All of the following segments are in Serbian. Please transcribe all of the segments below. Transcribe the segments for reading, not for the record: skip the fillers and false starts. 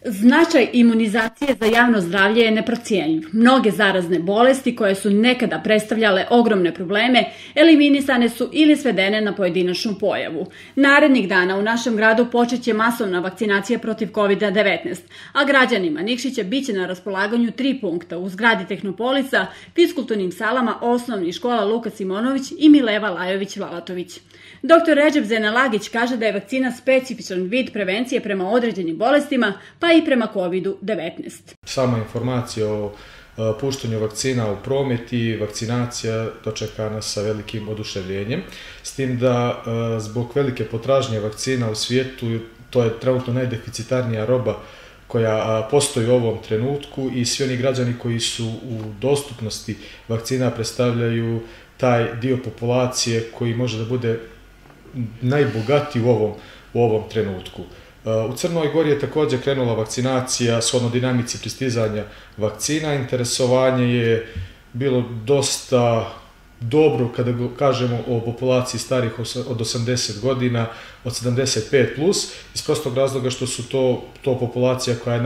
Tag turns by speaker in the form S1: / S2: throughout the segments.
S1: Značaj imunizacije za javno zdravlje je neprocijenjiv. Mnoge zarazne bolesti koje su nekada predstavljale ogromne probleme eliminisane su ili svedene na pojedinačnu pojavu. Narednih dana u našem gradu počeće masovna vakcinacija protiv COVID-19, a građanima Nikšića biće na raspolaganju 3 punkta u zgradi Tehnopolisa, fiskulturnim salama osnovnih škola Luka Simonović i Mileva Lajović-Lalatović. Dr. Redžep Zenelagić kaže da je vakcina specifičan vid prevencije prema određenim bolestima, pa i prema COVID-19.
S2: Sama informacija o puštanju vakcina u promet i vakcinacija dočekana sa velikim oduševljenjem, s tim da zbog velike potražnje vakcina u svijetu, to je trenutno najdeficitarnija roba koja postoji u ovom trenutku i svi oni građani koji su u dostupnosti vakcina predstavljaju taj dio populacije koji može da bude najbogatiji u ovom trenutku. U Crnoj Gori je također krenula vakcinacija shodno dinamici pristizanja vakcina. Interesovanje je bilo dosta dobro kada kažemo o populaciji starih od 80 godina, od 75+, iz prostog razloga što su to populacija koja je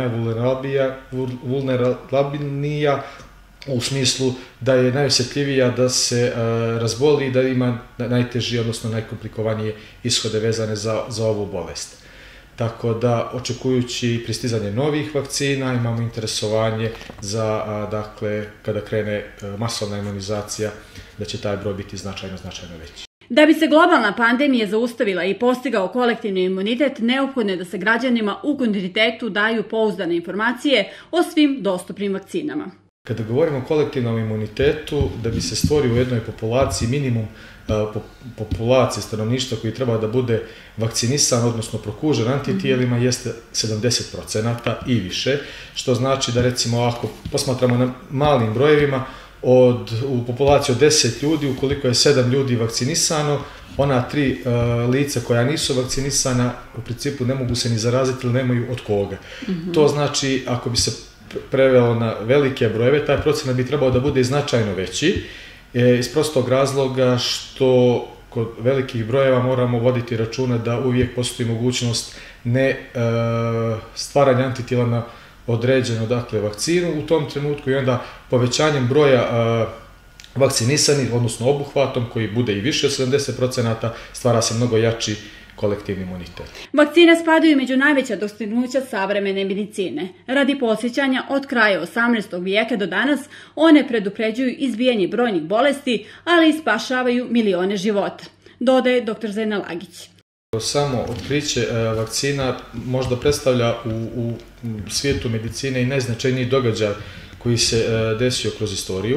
S2: najvulnerabilnija, u smislu da je najosjetljivija da se razboli i da ima najteži, odnosno najkomplikovanije ishode vezane za ovu bolest. Tako da, očekujući pristizanje novih vakcina, imamo interesovanje za, dakle, kada krene masovna imunizacija, da će taj broj biti značajno veći.
S1: Da bi se globalna pandemija zaustavila i postigao kolektivni imunitet, neophodno je da se građanima u kontinuitetu daju pouzdane informacije o svim dostupnim vakcinama.
S2: Kada govorimo o kolektivnom imunitetu, da bi se stvorio u jednoj populaciji minimum populacije stanovništva koji treba da bude vakcinisan, odnosno prokužen antitijelima, jeste 70% i više, što znači da, recimo, ako posmatramo na malim brojevima, u populaciji od 10 ljudi, ukoliko je 7 ljudi vakcinisano, ona 3 lica koja nisu vakcinisana u principu ne mogu se ni zaraziti ili nemaju od koga. To znači, ako bi se prevelo na velike brojeve, taj procenat bi trebao da bude značajno veći, iz prostog razloga što kod velikih brojeva moramo voditi računa da uvijek postoji mogućnost ne stvaranja antitijela na određenu, dakle, vakcinu u tom trenutku i onda povećanjem broja vakcinisanih, odnosno obuhvatom koji bude i više od 70%, stvara se mnogo jači kolektivni imunitet.
S1: Vakcine spadaju među najveća dostignuća savremene medicine. Radi podsjećanja, od kraja 18. vijeka do danas one predupređuju izbijanje brojnih bolesti, ali i spašavaju milione života, dodaje dr. Zenelagić.
S2: Samo otkriće vakcina možda predstavlja u svijetu medicine i najznačajniji događaj koji se desio kroz istoriju.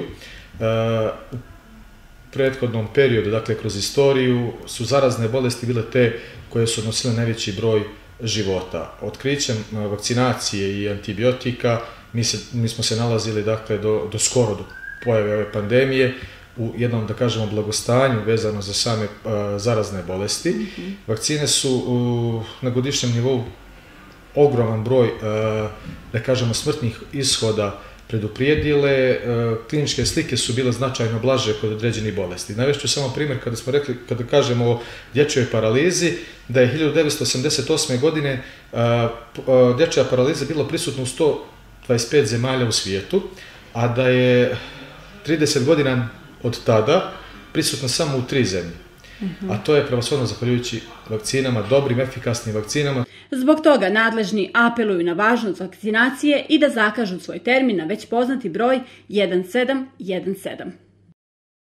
S2: U prethodnom periodu, dakle kroz istoriju, su zarazne bolesti bile te koje su odnosile najveći broj života. Otkrićem vakcinacije i antibiotika mi smo se nalazili, dakle, do skoro do pojave ove pandemije u jednom, da kažemo, blagostanju vezano za same zarazne bolesti. Vakcine su na godišnjem nivou ogroman broj, da kažemo, smrtnih ishoda preduprijedile, kliničke slike su bile značajno blaže kod određenih bolesti. Navešću samo primjer kada kažemo o dječjoj paralizi, da je 1988. godine dječja paraliza bila prisutna u 125 zemalja u svijetu, a da je 30 godina od tada prisutna samo u 3 zemlje. A to je prevashodno zahvaljujući vakcinama, dobrim, efikasnim vakcinama.
S1: Zbog toga nadležni apeluju na važnost vakcinacije i da zakažu svoj termin na već poznati broj 1717.